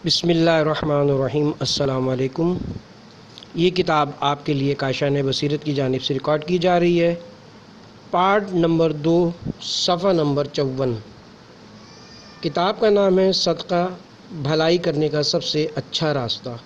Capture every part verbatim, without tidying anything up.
بسم اللہ الرحمن الرحیم۔ السلام علیکم۔ یہ کتاب آپ کے لیے کاشانِ بصیرت کی جانب سے ریکارڈ کی جا رہی ہے۔ پارٹ نمبر دو، صفحہ نمبر چون۔ کتاب کا نام ہے صدقہ بھلائی کرنے کا سب سے اچھا راستہ۔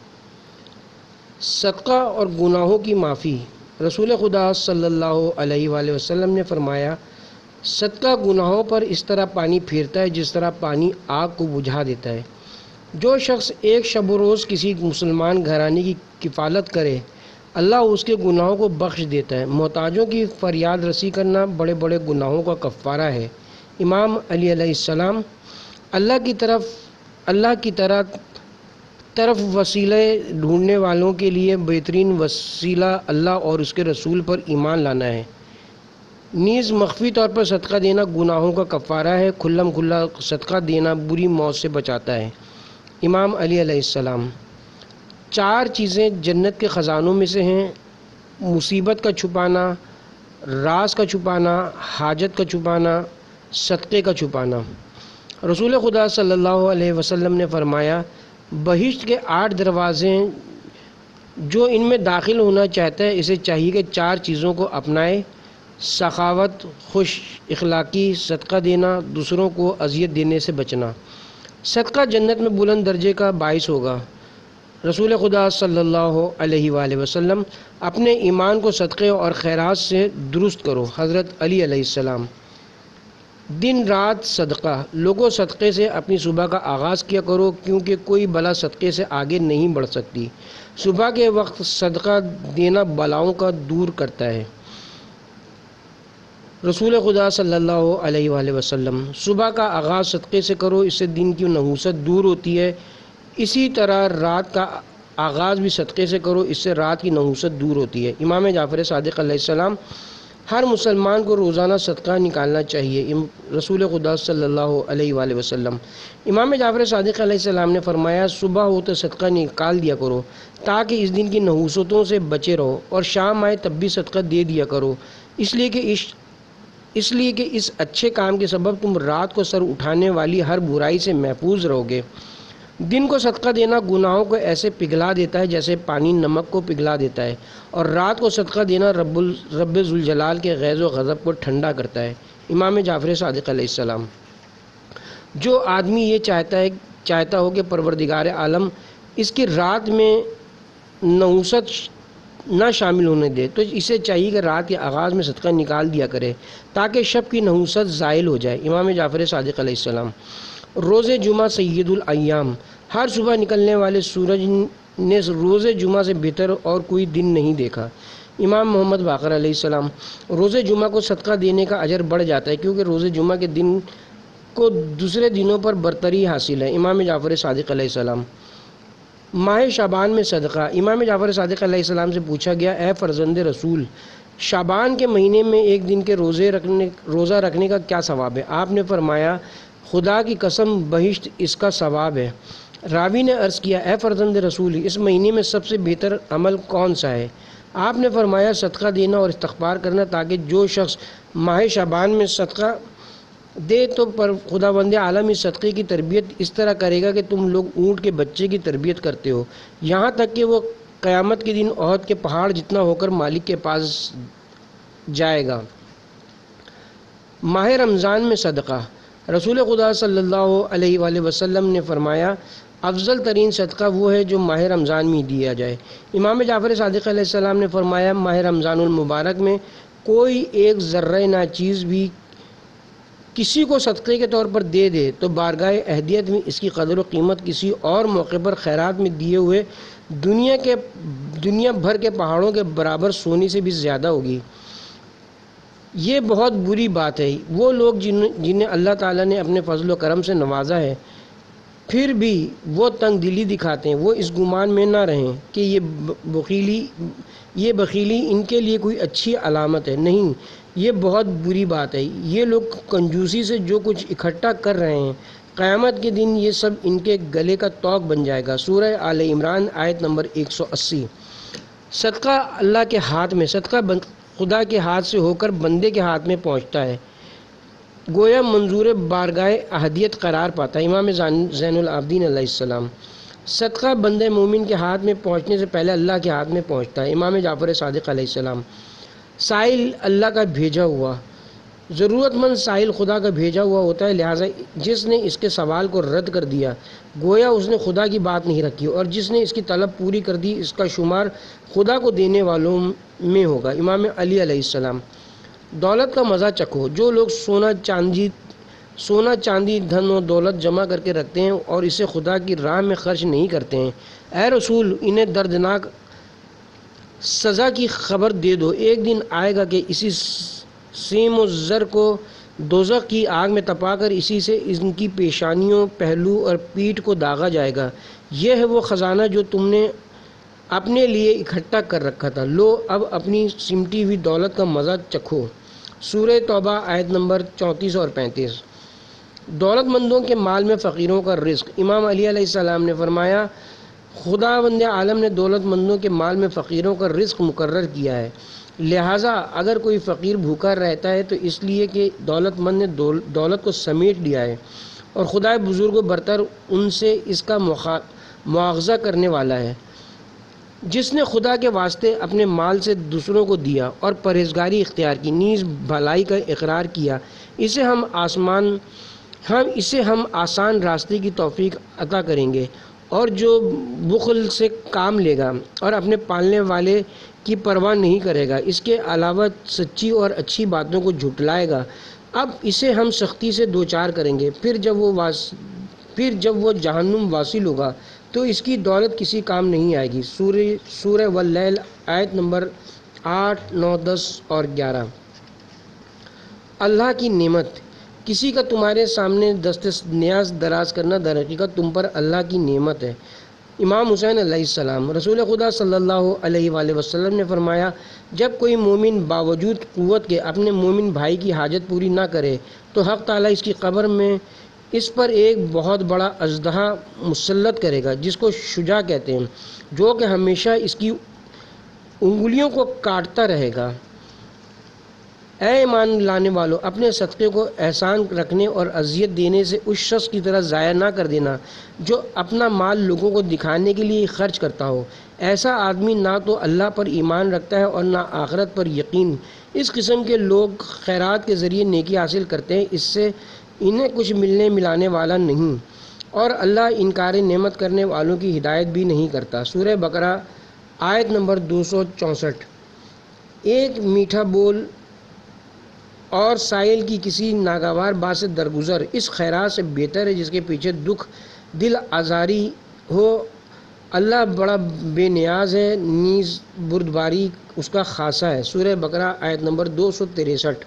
صدقہ اور گناہوں کی معافی۔ رسول خدا صلی اللہ علیہ وآلہ وسلم نے فرمایا، صدقہ گناہوں پر اس طرح پانی پھیرتا ہے جس طرح پانی آگ کو بجھا دیتا ہے۔ جو شخص ایک شب و روز کسی مسلمان گھرانے کی کفالت کرے، اللہ اس کے گناہوں کو بخش دیتا ہے۔ محتاجوں کی فریاد رسی کرنا بڑے بڑے گناہوں کا کفارہ ہے۔ امام علی علیہ السلام اللہ کی طرف اللہ کی طرح طرف وسیلے ڈھونڈنے والوں کے لیے بہترین وسیلہ اللہ اور اس کے رسول پر ایمان لانا ہے۔ نیز مخفی طور پر صدقہ دینا گناہوں کا کفارہ ہے۔ کھلم کھلا صدقہ دینا بری موت سے بچاتا ہے۔ امام علی علیہ السلام چار چیزیں جنت کے خزانوں میں سے ہیں: مصیبت کا چھپانا، راز کا چھپانا، حاجت کا چھپانا، صدقے کا چھپانا۔ رسول خدا صلی اللہ علیہ وسلم نے فرمایا، بہشت کے آٹھ دروازے، جو ان میں داخل ہونا چاہتا ہے اسے چاہیے کہ چار چیزوں کو اپنائے: سخاوت، خوش اخلاقی، صدقہ دینا، دوسروں کو اذیت دینے سے بچنا۔ صدقہ جنت میں بلند درجے کا باعث ہوگا۔ رسول خدا صلی اللہ علیہ وآلہ وسلم اپنے ایمان کو صدقے اور خیرات سے درست کرو۔ حضرت علی علیہ السلام دن رات صدقہ۔ لوگوں، صدقے سے اپنی صبح کا آغاز کیا کرو، کیونکہ کوئی بلا صدقے سے آگے نہیں بڑھ سکتی۔ صبح کے وقت صدقہ دینا بلاؤں کا دور کرتا ہے۔ رسول خدا صلی اللہ علیہ وآلہ وسلم صبح کا آغاز صدقے سے کرو، اس سے دن کی نحوست دور ہوتی ہے۔ اسی طرح رات کا آغاز بھی صدقے سے کرو، اس سے رات کی نحوست دور ہوتی ہے۔ امام جعفر صادق علیہ السلام ہر مسلمان کو روزانہ صدقہ نکالنا چاہیے۔ رسول خدا صلی اللہ علیہ وآلہ وسلم امام جعفر صادق علیہ السلام نے فرمایا، صبح ہو تو صدقہ نکال دیا کرو تاکہ اس دن کی نحوستوں سے بچے رہو، اور شام آئے تب بھی صدقہ دے دیا کرو، اس لیے کہ اس اس لیے کہ اس اچھے کام کے سبب تم رات کو سر اٹھانے والی ہر برائی سے محفوظ رہو گے۔ دن کو صدقہ دینا گناہوں کو ایسے پگھلا دیتا ہے جیسے پانی نمک کو پگھلا دیتا ہے، اور رات کو صدقہ دینا رب ال رب ذوالجلال کے غیظ و غضب کو ٹھنڈا کرتا ہے۔ امام جعفر صادق علیہ السلام جو آدمی یہ چاہتا ہے چاہتا ہو کہ پروردگار عالم اس کی رات میں نحوست نہ شامل ہونے دے، تو اسے چاہیے کہ رات کے آغاز میں صدقہ نکال دیا کرے تاکہ شب کی نحوست زائل ہو جائے۔ امام جعفر صادق علیہ السلام روز جمعہ سید الایام۔ ہر صبح نکلنے والے سورج نے روز جمعہ سے بہتر اور کوئی دن نہیں دیکھا۔ امام محمد باقر علیہ السلام روز جمعہ کو صدقہ دینے کا اجر بڑھ جاتا ہے، کیونکہ روز جمعہ کے دن کو دوسرے دنوں پر برتری حاصل ہے۔ امام جعفر صادق علیہ السلام ماہ شعبان میں صدقہ۔ امام جعفر صادق علیہ السلام سے پوچھا گیا، اے فرزند رسول، شعبان کے مہینے میں ایک دن کے روزے رکھنے روزہ رکھنے کا کیا ثواب ہے؟ آپ نے فرمایا، خدا کی قسم بہشت اس کا ثواب ہے۔ راوی نے عرض کیا، اے فرزند رسول، اس مہینے میں سب سے بہتر عمل کون سا ہے؟ آپ نے فرمایا، صدقہ دینا اور استغفار کرنا، تاکہ جو شخص ماہ شعبان میں صدقہ دے تو پر خداوند عالم اس صدقے کی تربیت اس طرح کرے گا کہ تم لوگ اونٹ کے بچے کی تربیت کرتے ہو، یہاں تک کہ وہ قیامت کے دن احد کے پہاڑ جتنا ہو کر مالک کے پاس جائے گا۔ ماہ رمضان میں صدقہ۔ رسول خدا صلی اللہ علیہ وآلہ وسلم نے فرمایا، افضل ترین صدقہ وہ ہے جو ماہ رمضان میں دیا جائے۔ امام جعفر صادق علیہ السلام نے فرمایا، ماہ رمضان المبارک میں کوئی ایک ذرہ ناچیز بھی کسی کو صدقے کے طور پر دے دے تو بارگاہ اہدیت میں اس کی قدر و قیمت کسی اور موقع پر خیرات میں دیے ہوئے دنیا کے دنیا بھر کے پہاڑوں کے برابر سونے سے بھی زیادہ ہوگی۔ یہ بہت بری بات ہے، وہ لوگ جن جنہیں اللہ تعالیٰ نے اپنے فضل و کرم سے نوازا ہے، پھر بھی وہ تنگ دلی دکھاتے ہیں۔ وہ اس گمان میں نہ رہیں کہ یہ بخیلی یہ بخیلی ان کے لیے کوئی اچھی علامت ہے، نہیں، یہ بہت بری بات ہے۔ یہ لوگ کنجوسی سے جو کچھ اکٹھا کر رہے ہیں، قیامت کے دن یہ سب ان کے گلے کا توق بن جائے گا۔ سورہ آل عمران آیت نمبر ایک سو اسی۔ صدقہ اللہ کے ہاتھ میں صدقہ خدا کے ہاتھ سے ہو کر بندے کے ہاتھ میں پہنچتا ہے، گویا منظور بارگاہ احدیت قرار پاتا ہے۔ امام زین العابدین علیہ السلام صدقہ بندے مومن کے ہاتھ میں پہنچنے سے پہلے اللہ کے ہاتھ میں پہنچتا ہے۔ امام جعفر صادق علیہ السلام، سائل اللہ کا بھیجا ہوا، ضرورت مند سائل خدا کا بھیجا ہوا ہوتا ہے، لہٰذا جس نے اس کے سوال کو رد کر دیا گویا اس نے خدا کی بات نہیں رکھی، اور جس نے اس کی طلب پوری کر دی اس کا شمار خدا کو دینے والوں میں ہوگا۔ امام علی علیہ السلام، دولت کا مزہ چکھو، جو لوگ سونا چاندی سونا چاندی دھن و دولت جمع کر کے رکھتے ہیں اور اسے خدا کی راہ میں خرچ نہیں کرتے ہیں، اے رسول انہیں دردناک سزا کی خبر دے دو۔ ایک دن آئے گا کہ اسی سیم و زر کو دوزخ کی آگ میں تپا کر اسی سے ان کی پیشانیوں، پہلو اور پیٹھ کو داغا جائے گا۔ یہ ہے وہ خزانہ جو تم نے اپنے لیے اکٹھا کر رکھا تھا، لو اب اپنی سمٹی ہوئی دولت کا مزہ چکھو۔ سورہ توبہ آیت نمبر چونتیس اور پینتیس۔ دولت مندوں کے مال میں فقیروں کا رزق۔ امام علی علیہ السلام نے فرمایا، خداوند عالم نے دولت مندوں کے مال میں فقیروں کا رزق مقرر کیا ہے، لہٰذا اگر کوئی فقیر بھوکا رہتا ہے تو اس لیے کہ دولت مند نے دولت کو سمیٹ لیا ہے، اور خدا بزرگ و برتر ان سے اس کا مواخذہ کرنے والا ہے۔ جس نے خدا کے واسطے اپنے مال سے دوسروں کو دیا اور پرہیزگاری اختیار کی، نیز بھلائی کا اقرار کیا، اسے ہم آسمان ہم اسے ہم آسان راستے کی توفیق عطا کریں گے، اور جو بخل سے کام لے گا اور اپنے پالنے والے کی پرواہ نہیں کرے گا، اس کے علاوہ سچی اور اچھی باتوں کو جھٹلائے گا، اب اسے ہم سختی سے دوچار کریں گے، پھر جب وہ واس پھر جب وہ جہنم واصل ہوگا تو اس کی دولت کسی کام نہیں آئے گی۔ سورہ سورہ واللیل آیت نمبر آٹھ، نو، دس اور گیارہ۔ اللہ کی نعمت، کسی کا تمہارے سامنے دست نیاز دراز کرنا در حقیقت تم پر اللہ کی نعمت ہے۔ امام حسین علیہ السلام، رسول خدا صلی اللہ علیہ وآلہ وسلم نے فرمایا، جب کوئی مومن باوجود قوت کے اپنے مومن بھائی کی حاجت پوری نہ کرے تو حق تعالیٰ اس کی قبر میں اس پر ایک بہت بڑا اژدہا مسلط کرے گا جس کو شجاع کہتے ہیں، جو کہ ہمیشہ اس کی انگلیوں کو کاٹتا رہے گا۔ اے ایمان لانے والوں، اپنے صدقے کو احسان رکھنے اور اذیت دینے سے اس شخص کی طرح ضائع نہ کر دینا جو اپنا مال لوگوں کو دکھانے کے لیے خرچ کرتا ہو۔ ایسا آدمی نہ تو اللہ پر ایمان رکھتا ہے اور نہ آخرت پر یقین۔ اس قسم کے لوگ خیرات کے ذریعے نیکی حاصل کرتے ہیں، اس سے انہیں کچھ ملنے ملانے والا نہیں، اور اللہ انکار نعمت کرنے والوں کی ہدایت بھی نہیں کرتا۔ سورہ بقرہ آیت نمبر دو سو چونسٹھ۔ ایک میٹھا بول اور سائل کی کسی ناگوار بات سے درگزر اس خیرات سے بہتر ہے جس کے پیچھے دکھ دل آزاری ہو۔ اللہ بڑا بے نیاز ہے، نیز بردباری اس کا خاصہ ہے۔ سورہ بقرہ آیت نمبر دو سو تریسٹھ۔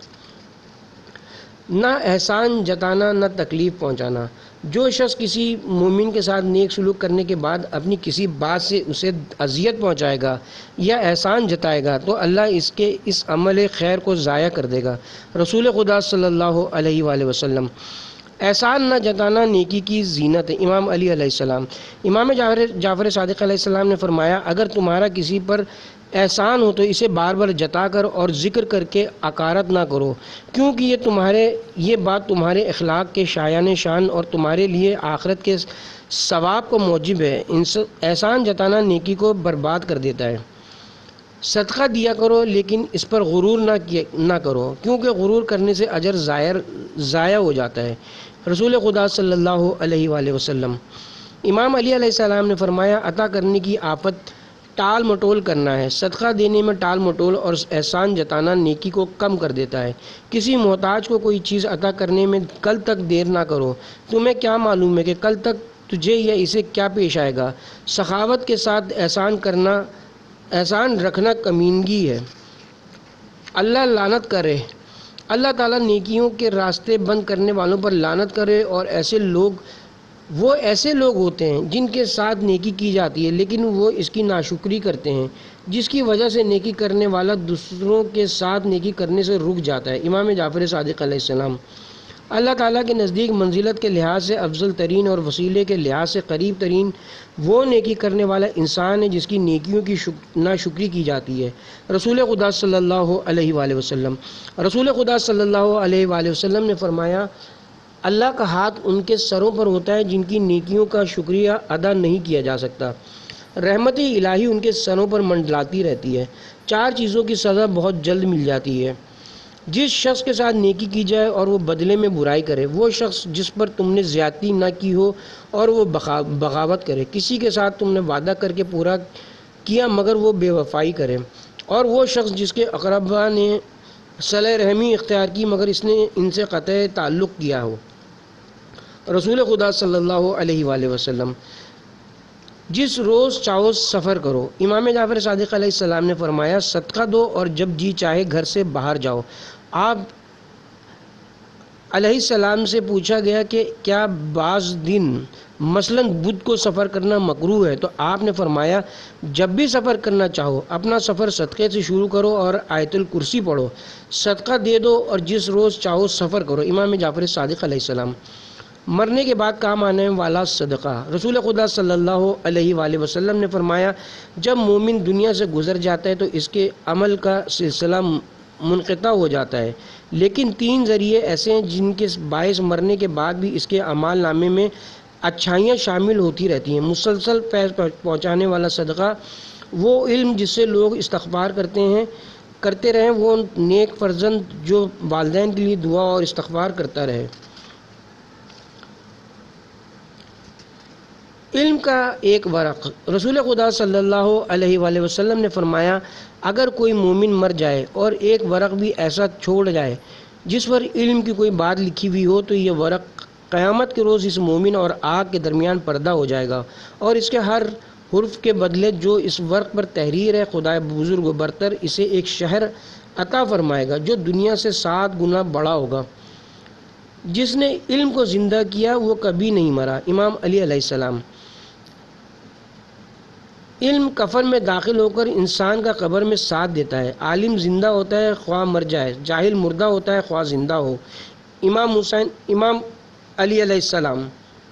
نہ احسان جتانا نہ تکلیف پہنچانا۔ جو شخص کسی مومن کے ساتھ نیک سلوک کرنے کے بعد اپنی کسی بات سے اسے اذیت پہنچائے گا یا احسان جتائے گا تو اللہ اس کے اس عمل خیر کو ضائع کر دے گا۔ رسول خدا صلی اللہ علیہ وآلہ وسلم، احسان نہ جتانا نیکی کی زینت ہے۔ امام علی علیہ السلام، امام جعفر جعفر صادق علیہ السلام نے فرمایا، اگر تمہارا کسی پر احسان ہو تو اسے بار بار جتا کر اور ذکر کر کے عقارت نہ کرو، کیونکہ یہ تمہارے یہ بات تمہارے اخلاق کے شایان شان اور تمہارے لیے آخرت کے ثواب کو موجب ہے۔ احسان جتانا نیکی کو برباد کر دیتا ہے۔ صدقہ دیا کرو لیکن اس پر غرور نہ نہ کرو، کیونکہ غرور کرنے سے اجر ضائع ضائع ہو جاتا ہے۔ رسول خدا صلی اللہ علیہ وآلہ وسلم، امام علی علیہ السلام نے فرمایا، عطا کرنے کی آفت ٹال مٹول کرنا ہے۔ صدقہ دینے میں ٹال مٹول اور احسان جتانا نیکی کو کم کر دیتا ہے۔ کسی محتاج کو کوئی چیز عطا کرنے میں کل تک دیر نہ کرو، تمہیں کیا معلوم ہے کہ کل تک تجھے یا اسے کیا پیش آئے گا۔ سخاوت کے ساتھ احسان کرنا احسان رکھنا کمینگی ہے۔ اللہ لعنت کرے، اللہ تعالیٰ نیکیوں کے راستے بند کرنے والوں پر لعنت کرے، اور ایسے لوگ وہ ایسے لوگ ہوتے ہیں جن کے ساتھ نیکی کی جاتی ہے لیکن وہ اس کی ناشکری کرتے ہیں، جس کی وجہ سے نیکی کرنے والا دوسروں کے ساتھ نیکی کرنے سے رک جاتا ہے۔ امام جعفر صادق علیہ السلام، اللہ تعالیٰ کے نزدیک منزلت کے لحاظ سے افضل ترین اور وسیلے کے لحاظ سے قریب ترین وہ نیکی کرنے والا انسان ہے جس کی نیکیوں کی ناشکری کی جاتی ہے۔ رسول خدا صلی اللہ علیہ وآلہ وسلم رسول خدا صلی اللہ علیہ وآلہ وسلم نے فرمایا، اللہ کا ہاتھ ان کے سروں پر ہوتا ہے جن کی نیکیوں کا شکریہ ادا نہیں کیا جا سکتا۔ رحمت الہی ان کے سروں پر منڈلاتی رہتی ہے۔ چار چیزوں کی سزا بہت جلد مل جاتی ہے۔ جس شخص کے ساتھ نیکی کی جائے اور وہ بدلے میں برائی کرے، وہ شخص جس پر تم نے زیادتی نہ کی ہو اور وہ بغاوت کرے، کسی کے ساتھ تم نے وعدہ کر کے پورا کیا مگر وہ بے وفائی کرے، اور وہ شخص جس کے اقربا نے صلہ رحمی اختیار کی مگر اس نے ان سے قطع تعلق کیا ہو۔ رسول خدا صلی اللہ علیہ وآلہ وسلم: جس روز چاہو سفر کرو۔ امام جعفر صادق علیہ السلام نے فرمایا: صدقہ دو اور جب جی چاہے گھر سے باہر جاؤ۔ آپ علیہ السلام سے پوچھا گیا کہ کیا بعض دن مثلاً بدھ کو سفر کرنا مکروہ ہے؟ تو آپ نے فرمایا: جب بھی سفر کرنا چاہو اپنا سفر صدقے سے شروع کرو اور آیت الکرسی پڑھو، صدقہ دے دو اور جس روز چاہو سفر کرو۔ امام جعفر صادق علیہ السلام: مرنے کے بعد کام آنے والا صدقہ۔ رسول خدا صلی اللہ علیہ وآلہ وسلم نے فرمایا: جب مومن دنیا سے گزر جاتا ہے تو اس کے عمل کا سلسلہ منقطع ہو جاتا ہے، لیکن تین ذریعے ایسے ہیں جن کے باعث مرنے کے بعد بھی اس کے اعمال نامے میں اچھائیاں شامل ہوتی رہتی ہیں۔ مسلسل فیض پہنچانے والا صدقہ، وہ علم جس سے لوگ استغفار کرتے ہیں کرتے رہیں، وہ نیک فرزند جو والدین کے لیے دعا اور استغفار کرتا رہے۔ علم کا ایک ورق۔ رسول خدا صلی اللہ علیہ وآلہ وسلم نے فرمایا: اگر کوئی مومن مر جائے اور ایک ورق بھی ایسا چھوڑ جائے جس پر علم کی کوئی بات لکھی ہوئی ہو تو یہ ورق قیامت کے روز اس مومن اور آگ کے درمیان پردہ ہو جائے گا، اور اس کے ہر حرف کے بدلے جو اس ورق پر تحریر ہے، خدائے بزرگ و برتر اسے ایک شہر عطا فرمائے گا جو دنیا سے سات گنا بڑا ہوگا۔ جس نے علم کو زندہ کیا وہ کبھی نہیں مرا۔ امام علی علیہ السلام: علم کفن میں داخل ہو کر انسان کا قبر میں ساتھ دیتا ہے۔ عالم زندہ ہوتا ہے خواہ مر جائے، جاہل مردہ ہوتا ہے خواہ زندہ ہو۔ امام حسین امام علی علیہ السلام: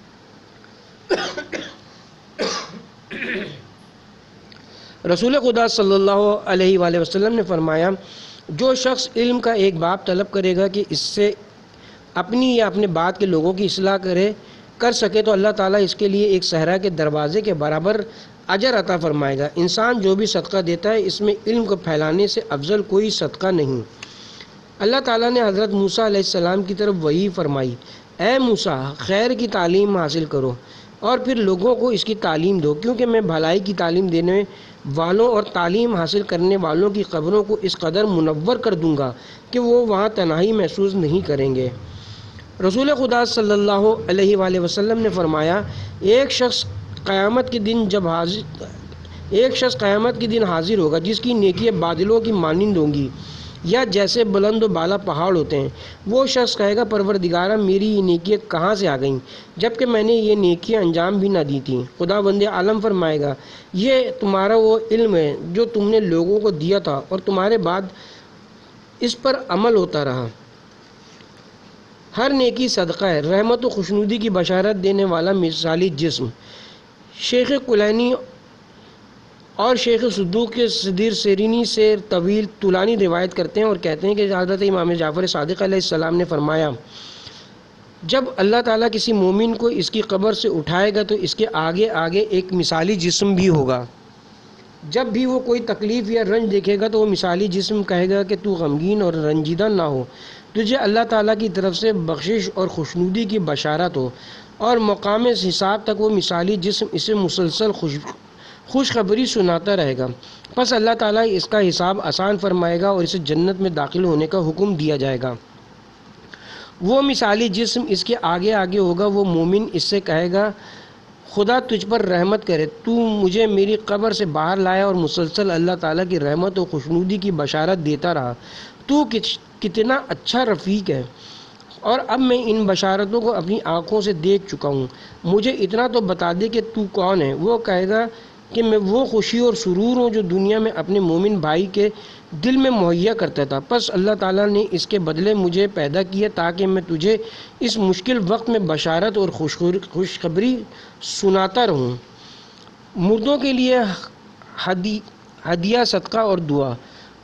رسول خدا صلی اللہ علیہ وآلہ وسلم نے فرمایا: جو شخص علم کا ایک باب طلب کرے گا کہ اس سے اپنی یا اپنے بعد کے لوگوں کی اصلاح کرے کر سکے تو اللہ تعالیٰ اس کے لیے ایک صحرا کے دروازے کے برابر اجر عطا فرمائے گا۔ انسان جو بھی صدقہ دیتا ہے اس میں علم کو پھیلانے سے افضل کوئی صدقہ نہیں۔ اللہ تعالیٰ نے حضرت موسیٰ علیہ السلام کی طرف وحی فرمائی: اے موسیٰ، خیر کی تعلیم حاصل کرو اور پھر لوگوں کو اس کی تعلیم دو، کیونکہ میں بھلائی کی تعلیم دینے والوں اور تعلیم حاصل کرنے والوں کی قبروں کو اس قدر منور کر دوں گا کہ وہ وہاں تنہائی محسوس نہیں کریں گے۔ رسول خدا صلی اللہ علیہ وآلہ وسلم نے فرمایا: ایک شخص قیامت کے دن جب حاضر ایک شخص قیامت کے دن حاضر ہوگا جس کی نیکیاں بادلوں کی مانند ہوں گی یا جیسے بلند و بالا پہاڑ ہوتے ہیں۔ وہ شخص کہے گا: پروردگارا، میری یہ نیکیاں کہاں سے آ گئیں جبکہ میں نے یہ نیکیاں انجام بھی نہ دی تھیں؟ خدا بند عالم فرمائے گا: یہ تمہارا وہ علم ہے جو تم نے لوگوں کو دیا تھا اور تمہارے بعد اس پر عمل ہوتا رہا۔ ہر نیکی صدقہ ہے۔ رحمت و خوشنودی کی بشارت دینے والا مثالی جسم۔ شیخ کلینی اور شیخ صدوق کے صدیر سیرینی سے طویل طولانی روایت کرتے ہیں اور کہتے ہیں کہ حضرت امام جعفر صادق علیہ السلام نے فرمایا: جب اللہ تعالیٰ کسی مومن کو اس کی قبر سے اٹھائے گا تو اس کے آگے آگے ایک مثالی جسم بھی ہوگا۔ جب بھی وہ کوئی تکلیف یا رنج دیکھے گا تو وہ مثالی جسم کہے گا کہ تو غمگین اور رنجیدہ نہ ہو، تجھے اللہ تعالیٰ کی طرف سے بخشش اور خوشنودی کی بشارت ہو، اور مقام حساب تک وہ مثالی جسم اسے مسلسل خوش خوشخبری سناتا رہے گا۔ پس اللہ تعالیٰ اس کا حساب آسان فرمائے گا اور اسے جنت میں داخل ہونے کا حکم دیا جائے گا۔ وہ مثالی جسم اس کے آگے آگے ہوگا۔ وہ مومن اس سے کہے گا: خدا تجھ پر رحمت کرے، تو مجھے میری قبر سے باہر لایا اور مسلسل اللہ تعالیٰ کی رحمت و خوشنودی کی بشارت دیتا رہا۔ تو کتنا اچھا رفیق ہے، اور اب میں ان بشارتوں کو اپنی آنکھوں سے دیکھ چکا ہوں، مجھے اتنا تو بتا دے کہ تو کون ہے؟ وہ کہے گا کہ میں وہ خوشی اور سرور ہوں جو دنیا میں اپنے مومن بھائی کے دل میں مہیا کرتا تھا۔ پس اللہ تعالیٰ نے اس کے بدلے مجھے پیدا کیا تاکہ میں تجھے اس مشکل وقت میں بشارت اور خوشخبری سناتا رہوں۔ مردوں کے لیے ہدیہ صدقہ اور دعا۔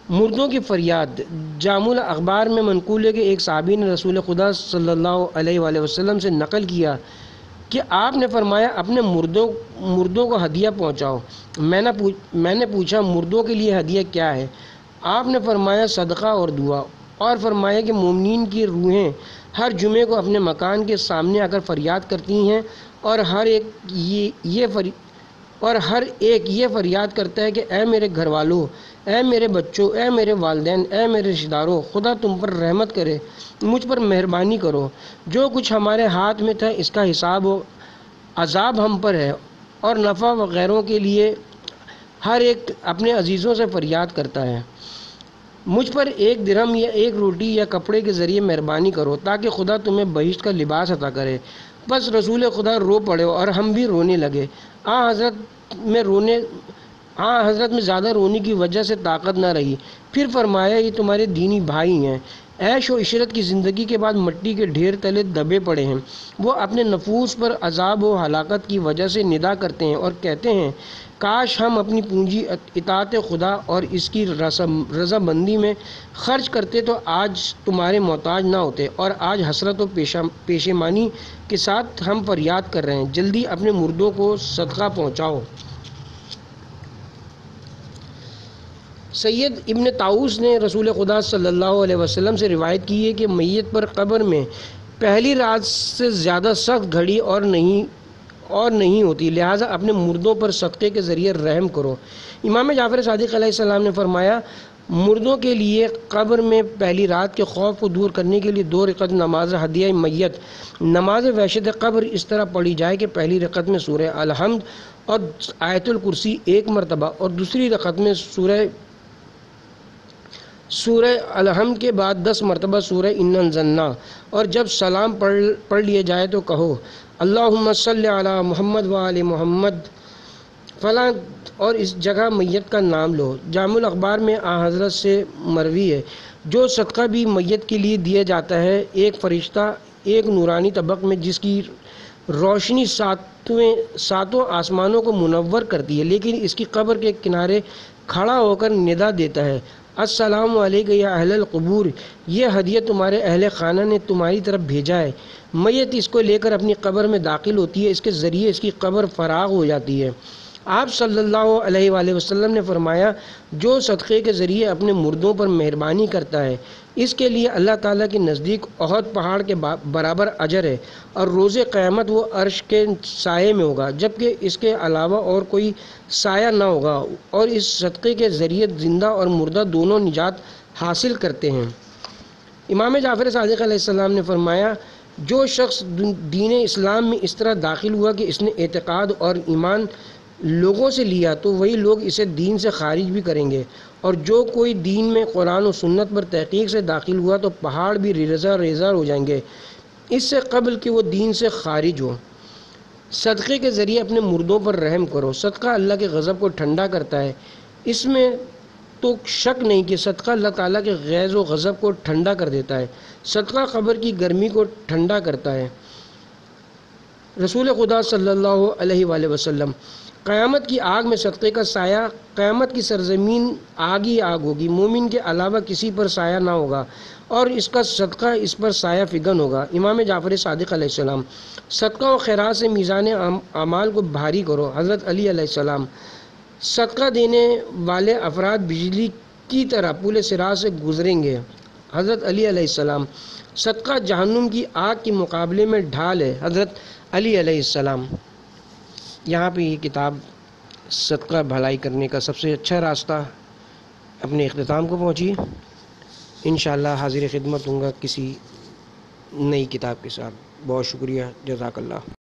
مردوں کی فریاد۔ جامع الاخبار میں منقول ہے کہ ایک صحابی نے رسول خدا صلی اللہ علیہ وآلہ وسلم سے نقل کیا کہ آپ نے فرمایا اپنے مردوں مردوں کو ہدیہ پہنچاؤ۔ میں نے پوچھ میں نے پوچھا مردوں کے لیے ہدیہ کیا ہے؟ آپ نے فرمایا صدقہ اور دعا، اور فرمایا کہ مومنین کی روحیں ہر جمعے کو اپنے مکان کے سامنے آ کر فریاد کرتی ہیں، اور ہر ایک یہ یہ فری اور ہر ایک یہ فریاد کرتا ہے کہ اے میرے گھر والوں، اے میرے بچوں، اے میرے والدین، اے میرے رشتہ داروں، خدا تم پر رحمت کرے، مجھ پر مہربانی کرو۔ جو کچھ ہمارے ہاتھ میں تھا اس کا حساب و عذاب ہم پر ہے، اور نفع وغیروں کے لیے ہر ایک اپنے عزیزوں سے فریاد کرتا ہے۔ مجھ پر ایک درہم یا ایک روٹی یا کپڑے کے ذریعے مہربانی کرو تاکہ خدا تمہیں بہشت کا لباس عطا کرے۔ بس رسول خدا رو پڑے اور ہم بھی رونے لگے۔ آ حضرت میں رونے ہاں حضرت میں زیادہ رونے کی وجہ سے طاقت نہ رہی۔ پھر فرمایا یہ تمہارے دینی بھائی ہیں، عیش و عشرت کی زندگی کے بعد مٹی کے ڈھیر تلے دبے پڑے ہیں۔ وہ اپنے نفوس پر عذاب و ہلاکت کی وجہ سے ندا کرتے ہیں اور کہتے ہیں کاش ہم اپنی پونجی اطاعت خدا اور اس کی رضا مندی میں خرچ کرتے تو آج تمہارے محتاج نہ ہوتے، اور آج حسرت و پشیمانی کے ساتھ ہم فریاد کر رہے ہیں، جلدی اپنے مردوں کو صدقہ پہنچاؤ۔ سید ابن طاؤس نے رسول خدا صلی اللہ علیہ وسلم سے روایت کی ہے کہ میت پر قبر میں پہلی رات سے زیادہ سخت گھڑی اور نہیں اور نہیں ہوتی، لہٰذا اپنے مردوں پر صدقے کے ذریعے رحم کرو۔ امام جعفر صادق علیہ السلام نے فرمایا مردوں کے لیے قبر میں پہلی رات کے خوف کو دور کرنے کے لیے دو رکعت نماز ہدیہ میت، نماز وحشت قبر اس طرح پڑھی جائے کہ پہلی رکعت میں سورہ الحمد اور آیت الکرسی ایک مرتبہ، اور دوسری رکعت میں سورہ سورہ الحمد کے بعد دس مرتبہ سورہ انا انزلنا، اور جب سلام پڑھ پڑھ لیے جائے تو کہو اللہم صلی علی محمد و آل محمد فلاں، اور اس جگہ میت کا نام لو۔ جامع الاخبار میں آ حضرت سے مروی ہے جو صدقہ بھی میت کے لیے دیا جاتا ہے، ایک فرشتہ ایک نورانی طبق میں جس کی روشنی ساتویں ساتوں آسمانوں کو منور کرتی ہے، لیکن اس کی قبر کے کنارے کھڑا ہو کر ندا دیتا ہے السلام علیکم یا اہل القبور، یہ ہدیہ تمہارے اہل خانہ نے تمہاری طرف بھیجا ہے۔ میت اس کو لے کر اپنی قبر میں داخل ہوتی ہے، اس کے ذریعے اس کی قبر فراغ ہو جاتی ہے۔ آپ صلی اللہ علیہ وآلہ وسلم نے فرمایا جو صدقے کے ذریعے اپنے مردوں پر مہربانی کرتا ہے اس کے لیے اللہ تعالیٰ کے نزدیک احد پہاڑ کے برابر اجر ہے، اور روز قیامت وہ عرش کے سائے میں ہوگا، جبکہ اس کے علاوہ اور کوئی سایہ نہ ہوگا، اور اس صدقے کے ذریعے زندہ اور مردہ دونوں نجات حاصل کرتے ہیں۔ امام جعفر صادق علیہ السلام نے فرمایا جو شخص دین اسلام میں اس طرح داخل ہوا کہ اس نے اعتقاد اور ایمان لوگوں سے لیا تو وہی لوگ اسے دین سے خارج بھی کریں گے، اور جو کوئی دین میں قرآن و سنت پر تحقیق سے داخل ہوا تو پہاڑ بھی ریزہ ریزہ ہو جائیں گے اس سے قبل کہ وہ دین سے خارج ہو۔ صدقے کے ذریعے اپنے مردوں پر رحم کرو۔ صدقہ اللہ کے غضب کو ٹھنڈا کرتا ہے، اس میں تو شک نہیں کہ صدقہ اللہ تعالیٰ کے غیظ و غضب کو ٹھنڈا کر دیتا ہے۔ صدقہ قبر کی گرمی کو ٹھنڈا کرتا ہے۔ رسول خدا صلی اللہ علیہ وآلہ وسلم قیامت کی آگ میں صدقے کا سایہ، قیامت کی سرزمین آگ ہی آگ ہوگی، مومن کے علاوہ کسی پر سایہ نہ ہوگا، اور اس کا صدقہ اس پر سایہ فگن ہوگا۔ امام جعفر صادق علیہ السلام صدقہ و خیرات سے میزان اعمال کو بھاری کرو۔ حضرت علی علیہ السلام صدقہ دینے والے افراد بجلی کی طرح پل صراط سے گزریں گے۔ حضرت علی علیہ السلام صدقہ جہنم کی آگ کے مقابلے میں ڈھال ہے۔ حضرت علی علیہ السلام۔ یہاں پہ یہ کتاب صدقہ بھلائی کرنے کا سب سے اچھا راستہ اپنے اختتام کو پہنچی۔ انشاءاللہ حاضر خدمت ہوں گا کسی نئی کتاب کے ساتھ۔ بہت شکریہ، جزاک اللہ۔